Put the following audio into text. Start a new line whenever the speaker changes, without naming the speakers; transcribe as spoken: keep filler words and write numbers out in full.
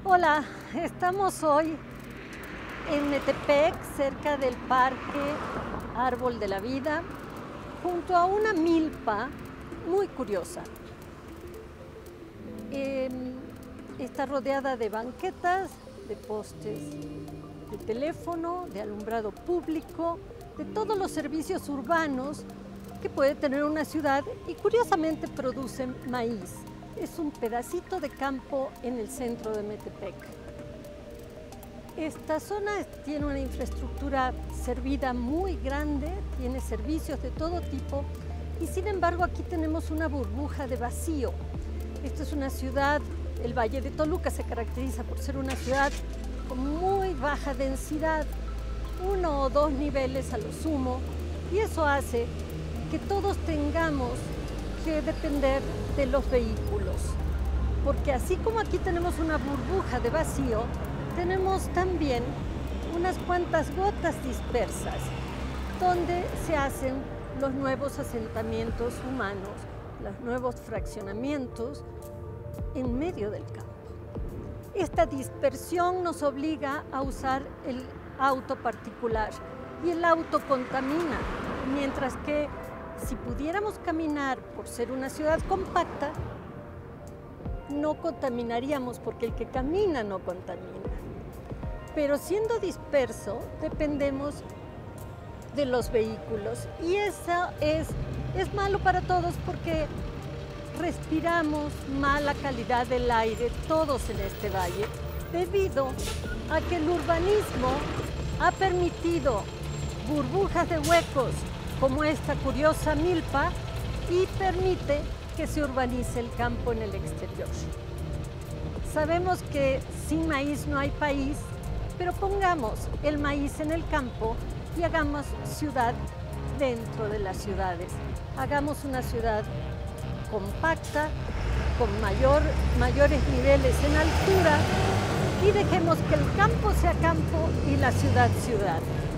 Hola, estamos hoy en Metepec, cerca del Parque Árbol de la Vida, junto a una milpa muy curiosa. Eh, está rodeada de banquetas, de postes de teléfono, de alumbrado público, de todos los servicios urbanos que puede tener una ciudad y curiosamente producen maíz. Es un pedacito de campo en el centro de Metepec. Esta zona tiene una infraestructura servida muy grande, tiene servicios de todo tipo y sin embargo aquí tenemos una burbuja de vacío. Esta es una ciudad, el Valle de Toluca se caracteriza por ser una ciudad con muy baja densidad, uno o dos niveles a lo sumo, y eso hace que todos tengamos que depender de los vehículos, porque así como aquí tenemos una burbuja de vacío, tenemos también unas cuantas gotas dispersas donde se hacen los nuevos asentamientos humanos, los nuevos fraccionamientos en medio del campo. Esta dispersión nos obliga a usar el auto particular y el auto contamina, mientras que si pudiéramos caminar por ser una ciudad compacta, no contaminaríamos porque el que camina no contamina. Pero siendo disperso, dependemos de los vehículos y eso es, es malo para todos porque respiramos mala calidad del aire todos en este valle debido a que el urbanismo ha permitido burbujas de huecos como esta curiosa milpa y permite que se urbanice el campo en el exterior. Sabemos que sin maíz no hay país, pero pongamos el maíz en el campo y hagamos ciudad dentro de las ciudades. Hagamos una ciudad compacta, con mayor, mayores niveles en altura y dejemos que el campo sea campo y la ciudad ciudad.